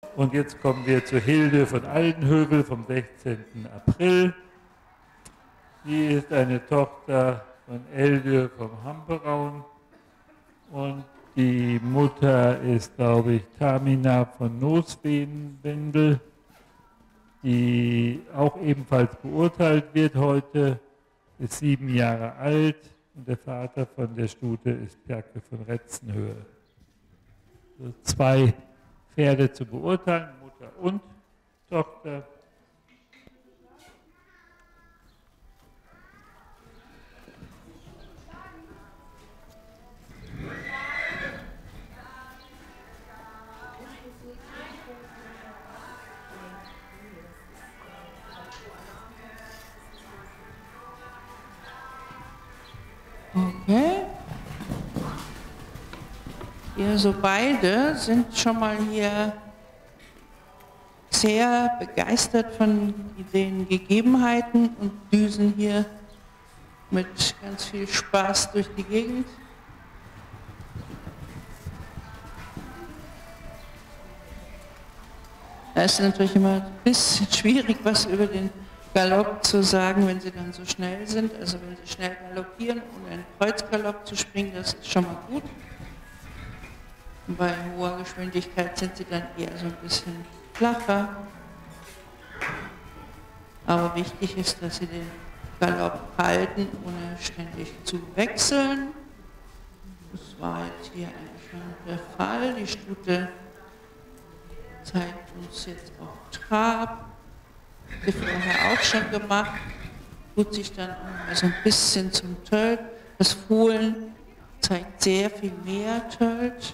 Und jetzt kommen wir zu Hilde von Aldenhövel vom 16. April. Sie ist eine Tochter von Elde vom Hamperaun und die Mutter ist, glaube ich, Tamina von Noswendel, die auch ebenfalls beurteilt wird heute, ist 7 Jahre alt und der Vater von der Stute ist Perke von Retzenhöhe. Also 2 Pferde zu beurteilen, Mutter und Tochter. Okay. Also beide sind schon mal hier sehr begeistert von den Gegebenheiten und düsen hier mit ganz viel Spaß durch die Gegend. Es ist natürlich immer ein bisschen schwierig, was über den Galopp zu sagen, wenn sie dann so schnell sind. Also wenn sie schnell galoppieren, ohne einen Kreuzgalopp zu springen, das ist schon mal gut. Und bei hoher Geschwindigkeit sind sie dann eher so ein bisschen flacher. Aber wichtig ist, dass sie den Galopp halten, ohne ständig zu wechseln. Das war jetzt hier eigentlich schon der Fall. Die Stute zeigt uns jetzt auch Trab. Die vorher auch schon gemacht. Tut sich dann auch so ein bisschen zum Tölt. Das Fohlen zeigt sehr viel mehr Tölt.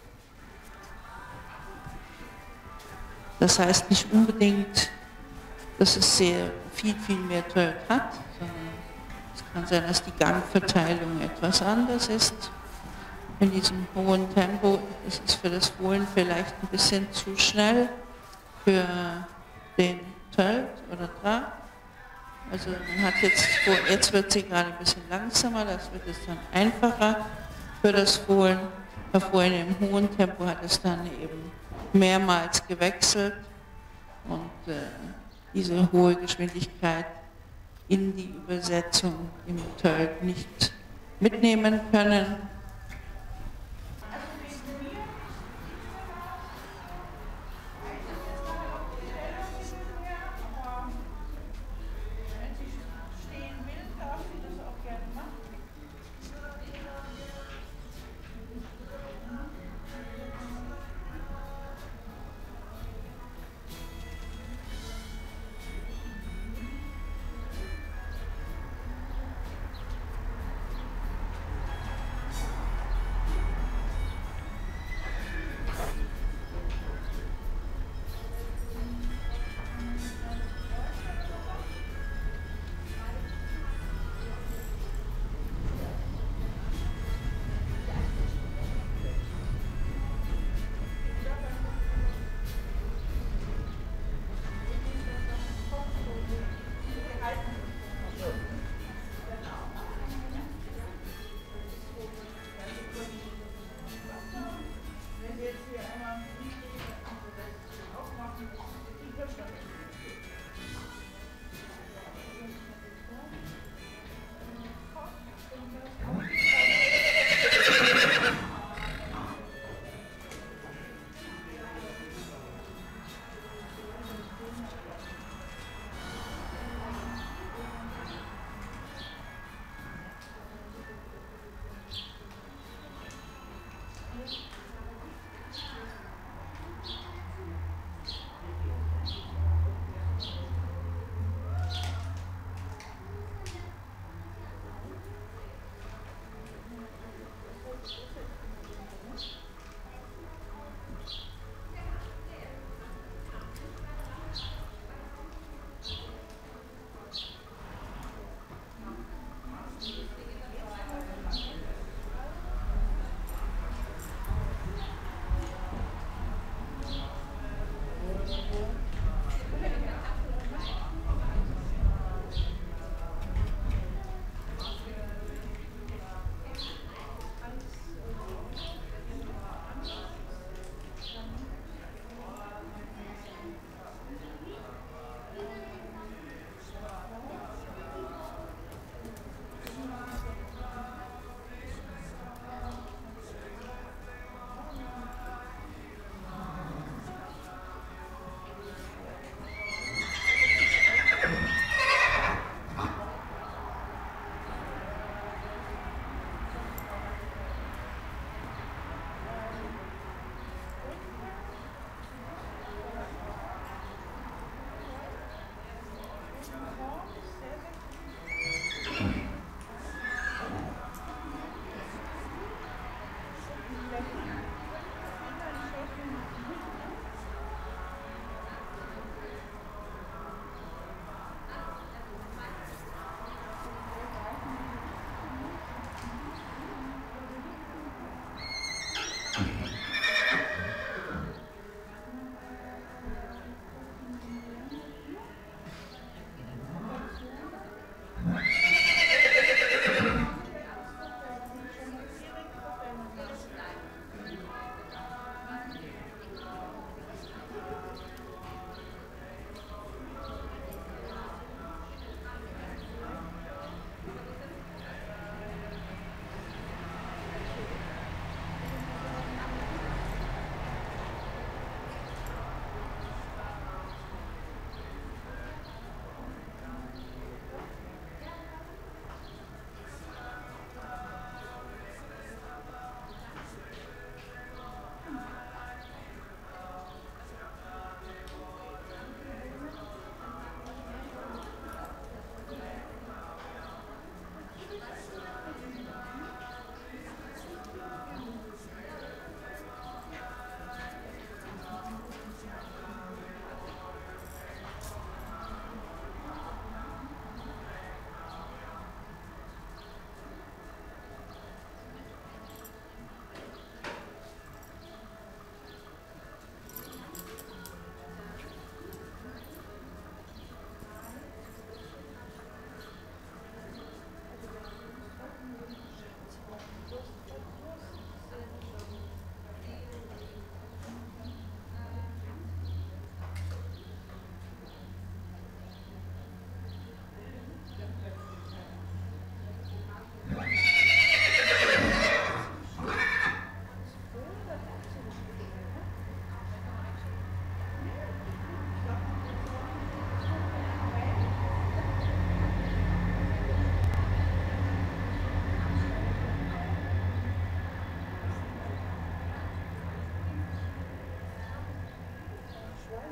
Das heißt nicht unbedingt, dass es sehr viel mehr Tölt hat, sondern es kann sein, dass die Gangverteilung etwas anders ist. In diesem hohen Tempo ist es für das Fohlen vielleicht ein bisschen zu schnell für den Tölt oder Trab. Also man hat jetzt wird sie gerade ein bisschen langsamer, das wird es dann einfacher für das Fohlen. Bei Fohlen im hohen Tempo hat es dann eben mehrmals gewechselt und diese hohe Geschwindigkeit in die Übersetzung im Tölt nicht mitnehmen können.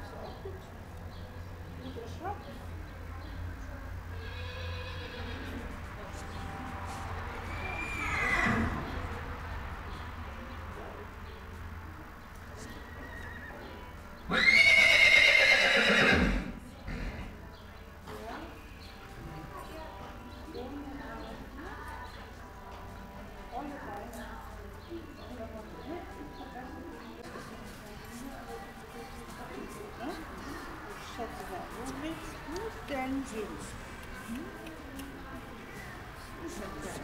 ist auch gut. Guter Shop. Wo willst du denn hin? Ist das das?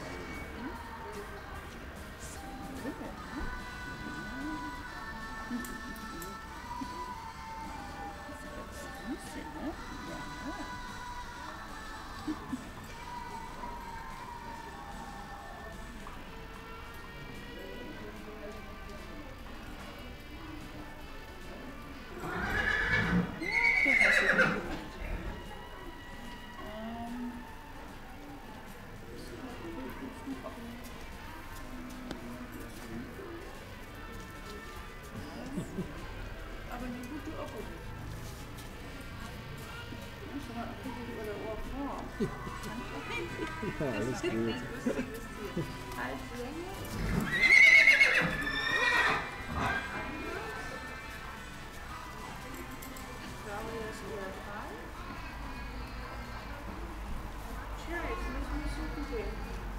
Aber die gute auch gut. Schon mal gucken, wie der Ohr vor. Ja, alles gut. Halslänge. Claudia ist wieder frei. Tja, jetzt müssen wir suchen gehen.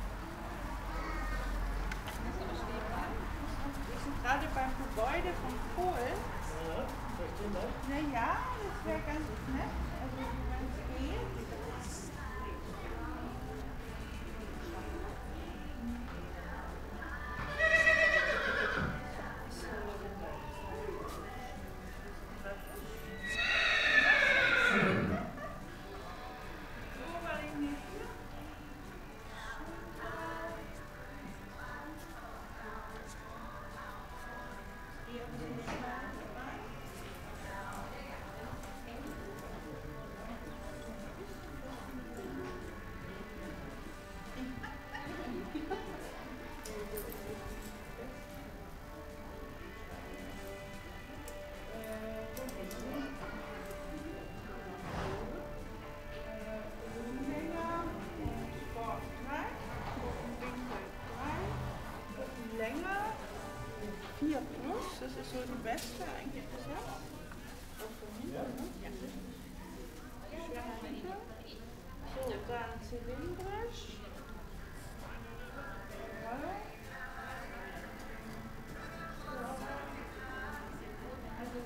Wir sind gerade beim Gebäude von Kohl. Naja, das wäre ganz nett. Also, wenn es geht. Länger, 4 plus, das ist so die beste eigentlich bisher. Auch von hinten, ne? Ja. Schwerer hinten. So, dann zylindrisch. Ja. Also,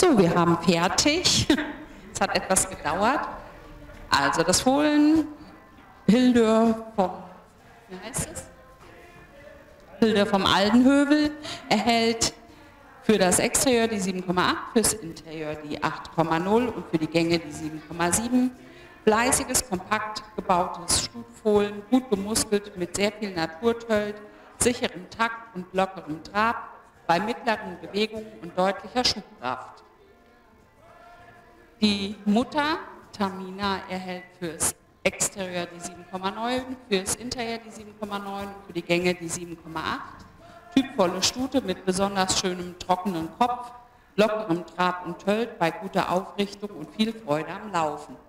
So, wir haben fertig. Es hat etwas gedauert. Also das Fohlen Hilde vom, wie heißt es? Hilde vom Aldenhövel erhält für das Exterieur die 7,8, fürs Interieur die 8,0 und für die Gänge die 7,7. Fleißiges, kompakt gebautes Stutfohlen, gut gemuskelt mit sehr viel Naturtölt, sicherem Takt und lockerem Trab, bei mittleren Bewegungen und deutlicher Schubkraft. Die Mutter, Tamina, erhält fürs Exterieur die 7,9, fürs Interieur die 7,9 und für die Gänge die 7,8. Typvolle Stute mit besonders schönem trockenen Kopf, lockerem Trab und Tölt bei guter Aufrichtung und viel Freude am Laufen.